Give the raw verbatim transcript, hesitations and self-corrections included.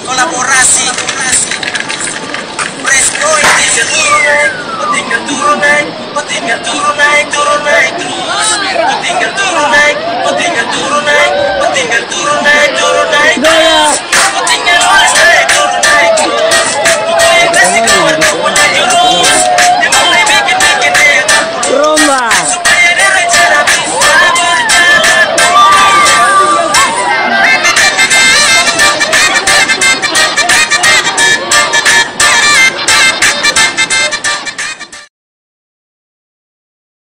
kolaborasi. Fresco tinggal turun naik, oh tinggal turun naik, oh tinggal turun naik, turun naik terus.